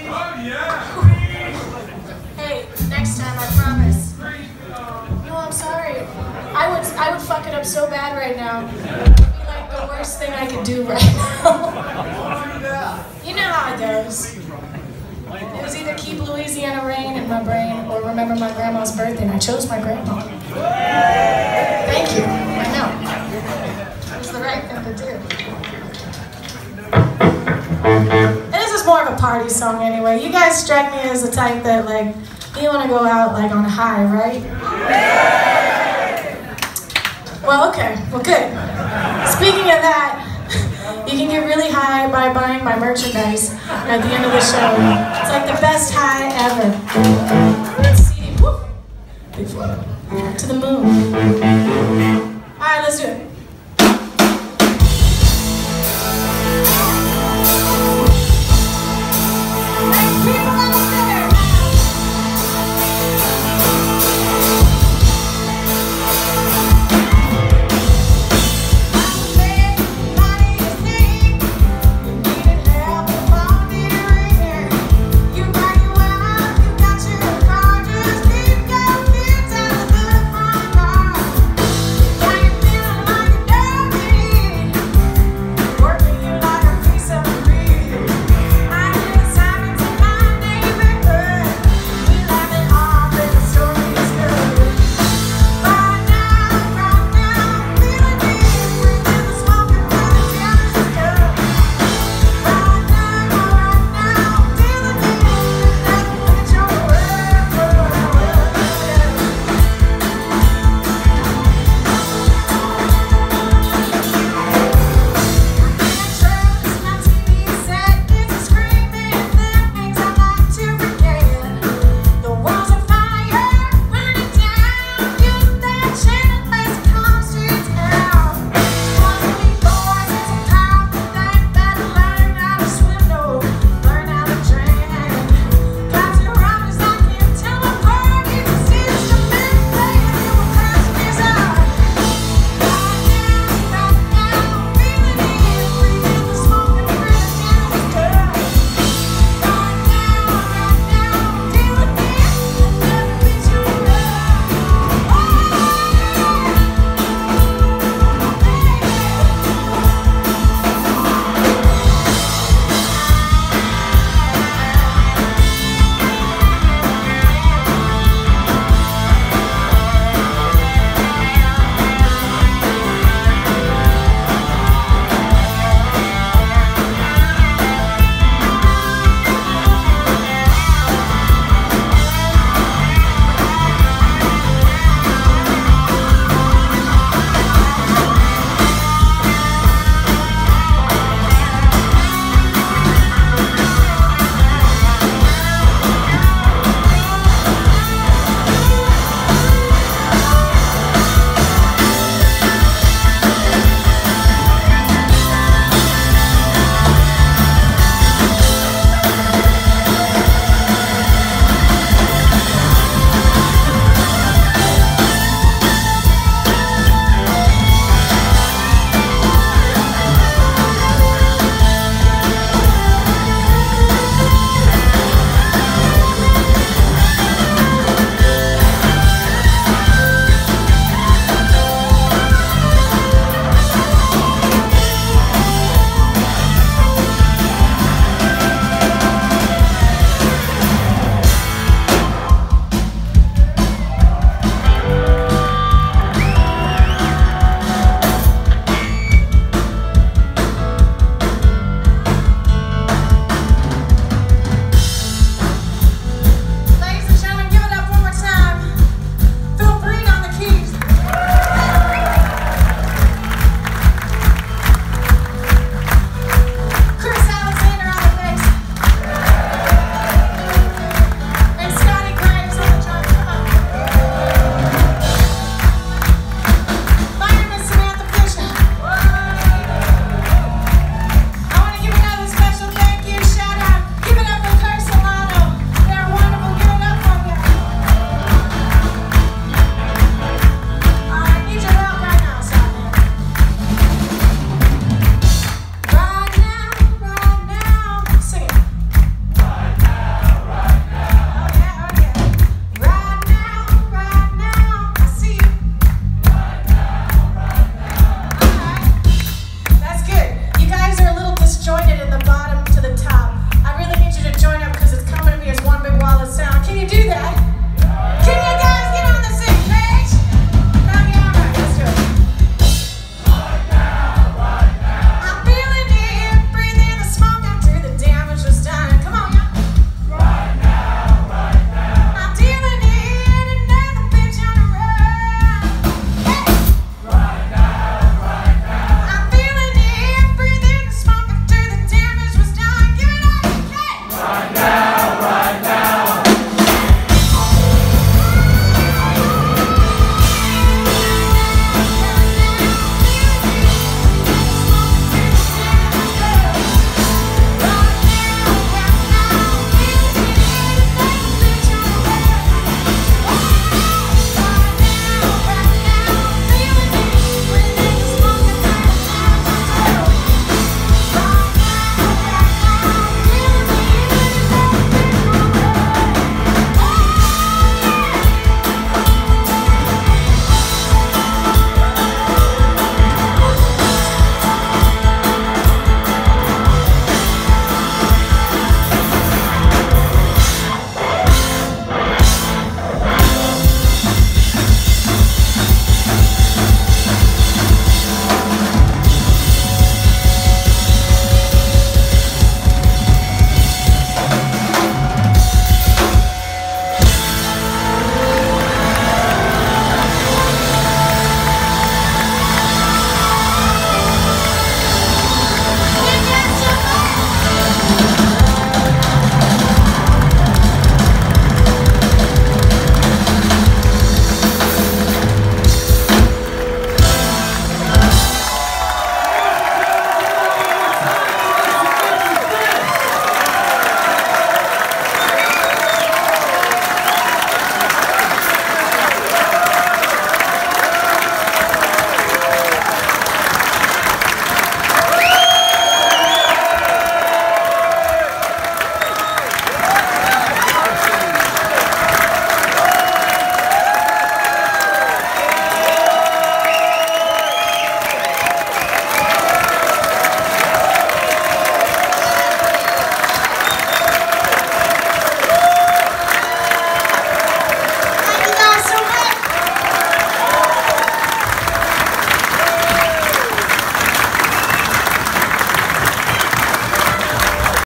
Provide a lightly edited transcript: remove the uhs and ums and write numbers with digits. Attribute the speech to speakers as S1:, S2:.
S1: Hey, next time, I promise. No, I'm sorry. I would fuck it up so bad right now. It would be like the worst thing I could do right now. You know how it goes. It was either keep Louisiana Rain in my brain or remember my grandma's birthday, and I chose my grandma. Thank you. I know. It was the right thing to do. And this is more of a party song anyway. You guys strike me as the type that, like, you want to go out, like, on a high, right? Well, okay. Well, good. Speaking of that, you can get really high by buying my merchandise at the end of the show. It's like the best high ever. CD, whoop, before, to the moon. All right, let's do it.